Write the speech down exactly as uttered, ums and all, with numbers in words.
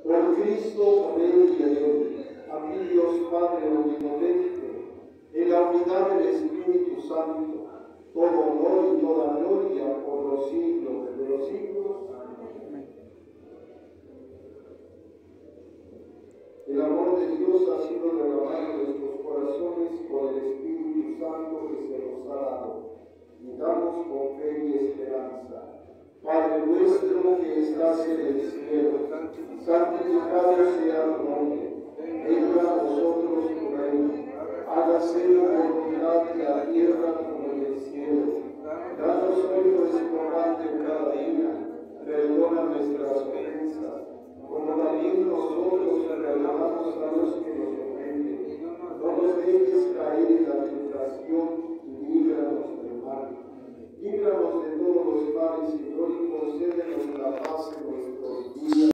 Por Cristo, con Él y en Él, a ti Dios Padre omnipotente, en la unidad del Espíritu Santo, todo honor y toda gloria por los siglos de los siglos. Amén. El amor de Dios ha sido derramado en nuestros corazones por el Espíritu Santo que se nos ha dado. Y damos con fe y esperanza. Padre nuestro que estás en el cielo, santificado sea tu nombre. Venga a nosotros tu reino. Hágase tu voluntad en la tierra como en el cielo. Danos hoy nuestro pan de cada día. Perdona nuestras ofensas,